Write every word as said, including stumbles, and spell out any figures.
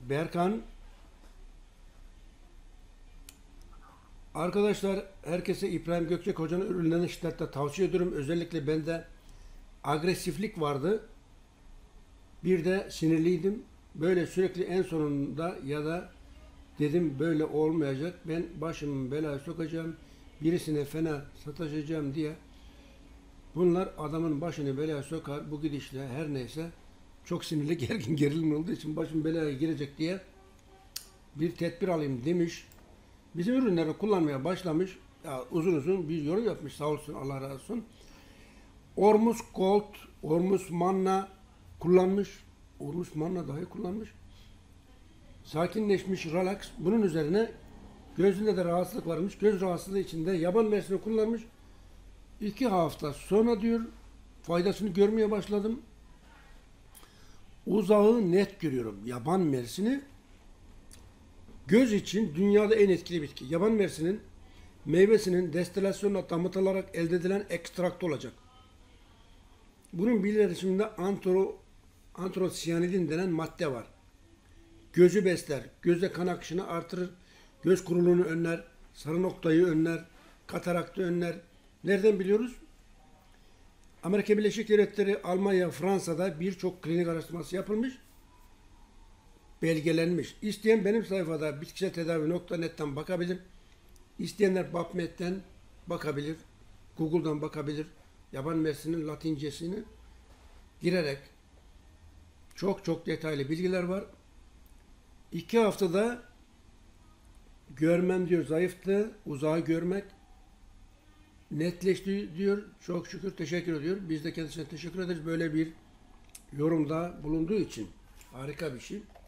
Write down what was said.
Berkan, arkadaşlar herkese İbrahim Gökçek Hoca'nın ürünlerini şiddetle tavsiye ediyorum. Özellikle bende agresiflik vardı. Bir de sinirliydim. Böyle sürekli en sonunda ya da dedim böyle olmayacak. Ben başımı belaya sokacağım. Birisine fena sataşacağım diye. Bunlar adamın başını belaya sokar. Bu gidişle her neyse çok sinirli gergin gerilim olduğu için başım belaya girecek diye bir tedbir alayım demiş. Bizim ürünleri kullanmaya başlamış. Ya uzun uzun bir yorum yapmış, sağ olsun, Allah razı olsun. Ormus Gold, Ormus Manna kullanmış. Ormus Manna dahi kullanmış. Sakinleşmiş, relax. Bunun üzerine gözünde de rahatsızlık varmış. Göz rahatsızlığı içinde yaban mersini kullanmış. İki hafta sonra diyor faydasını görmeye başladım. Uzağı net görüyorum. Yaban mersini göz için dünyada en etkili bitki. Yaban mersinin meyvesinin destilasyonla damıtılarak elde edilen ekstrakt olacak. Bunun bilirişiminde antro, antrosiyanidin denen madde var. Gözü besler, göze kan akışını artırır, göz kuruluğunu önler, sarı noktayı önler, kataraktı önler. Nereden biliyoruz? Amerika Birleşik Devletleri, Almanya, Fransa'da birçok klinik araştırması yapılmış, belgelenmiş. İsteyen benim sayfada bitkisel tedavi nokta net'ten bakabilir. İsteyenler PubMed'den bakabilir. Google'dan bakabilir. Yaban mersinin latincesini girerek çok çok detaylı bilgiler var. İki haftada görmem diyor zayıftı. Uzağı görmek netleşti diyor. Çok şükür, teşekkür ediyor. Biz de kendisine teşekkür ederiz. Böyle bir yorumda bulunduğu için. Harika bir şey.